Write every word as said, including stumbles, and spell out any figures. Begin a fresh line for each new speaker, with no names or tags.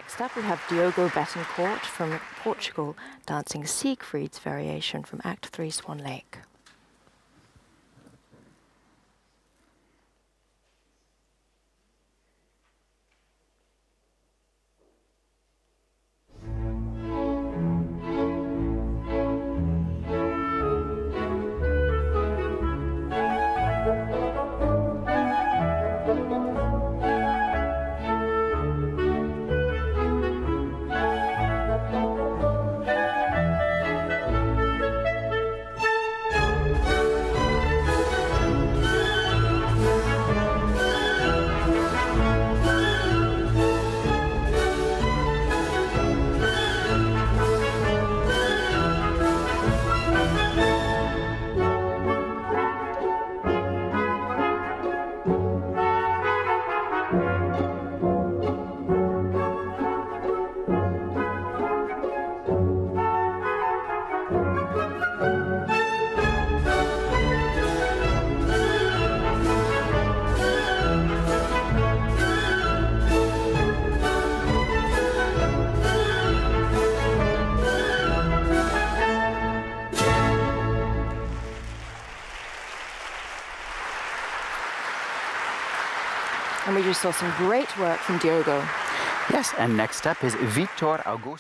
Next up, we have Diogo Betancourt from Portugal dancing Siegfried's variation from Act three, Swan Lake. And we just saw some great work from Diogo.
Yes, and next up is Victor Augusto.